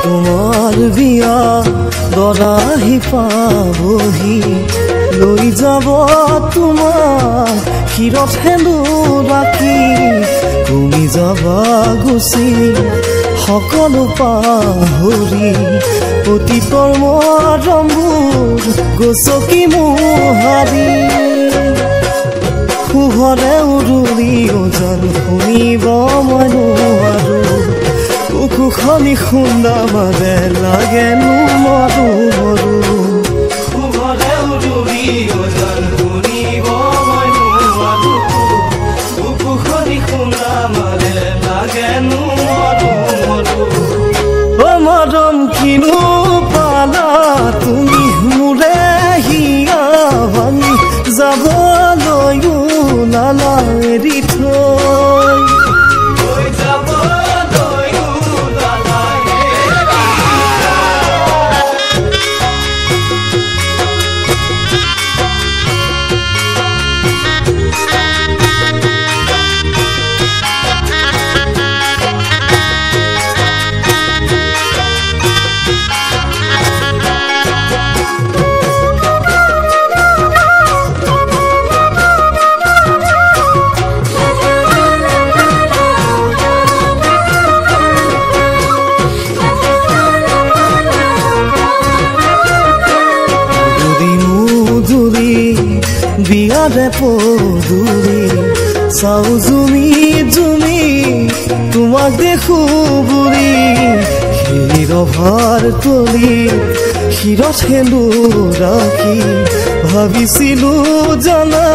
তোমাৰ বিয়া দৰাহি পাবহি লৈ যাব তোমাক শিৰত সেন্দুৰ ৰাখি তুমি যাবা গুচি সকলো পাহৰি অতীতৰ মৰমবোৰ গছকি মোহাৰি পোহৰে উৰুলি ওজন শুনিব মই নোৱাৰো কুখনি খুন্দা মাজে লাগেনো মৰো মৰো পোহৰে উৰুলি ওজন শুনিব মই নোৱাৰো কুখনি খুন্দা মাজে লাগেনো মৰো মৰো অ মৰম কিনো পালা তুমি মোৰে হিয়া ভাঙি যাবলৈও নালা এৰি থৈ বিয়াৰে পদূলি চাও জুমি জুমি তোমাক দেখো বুঢ়ী শিৰভাৰ তলি শিৰত সেন্দুৰ ৰাখি ভাবিছিলো জানা